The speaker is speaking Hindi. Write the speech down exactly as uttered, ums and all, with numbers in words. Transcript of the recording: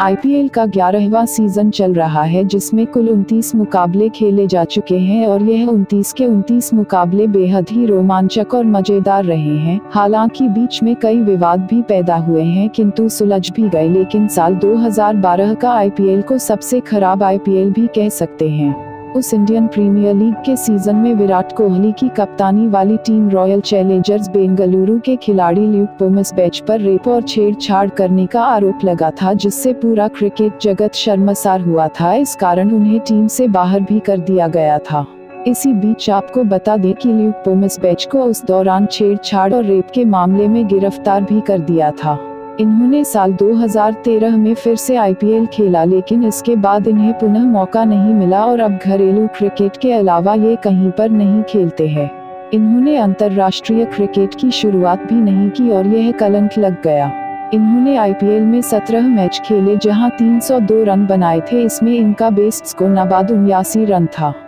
आईपीएल का ग्यारहवां सीजन चल रहा है जिसमें कुल उनतीस मुकाबले खेले जा चुके हैं और यह उनतीस के उनतीस मुकाबले बेहद ही रोमांचक और मजेदार रहे हैं। हालांकि बीच में कई विवाद भी पैदा हुए हैं किंतु सुलझ भी गए, लेकिन साल दो हज़ार बारह का आईपीएल को सबसे खराब आईपीएल भी कह सकते हैं। उस इंडियन प्रीमियर लीग के सीजन में विराट कोहली की कप्तानी वाली टीम रॉयल चैलेंजर्स बेंगलुरु के खिलाड़ी ल्यूक पोमस बैच पर रेप और छेड़छाड़ करने का आरोप लगा था, जिससे पूरा क्रिकेट जगत शर्मसार हुआ था। इस कारण उन्हें टीम से बाहर भी कर दिया गया था। इसी बीच आपको बता दें कि ल्यूक पोमस बैच को उस दौरान छेड़छाड़ और रेप के मामले में गिरफ्तार भी कर दिया था। इन्होंने साल दो हज़ार तेरह में फिर से आईपीएल खेला, लेकिन इसके बाद इन्हें पुनः मौका नहीं मिला और अब घरेलू क्रिकेट के अलावा ये कहीं पर नहीं खेलते हैं। इन्होंने अंतर्राष्ट्रीय क्रिकेट की शुरुआत भी नहीं की और यह कलंक लग गया। इन्होंने आईपीएल में सत्रह मैच खेले जहां तीन सौ दो रन बनाए थे। इसमें इनका बेस्ट स्कोर नवासी रन था।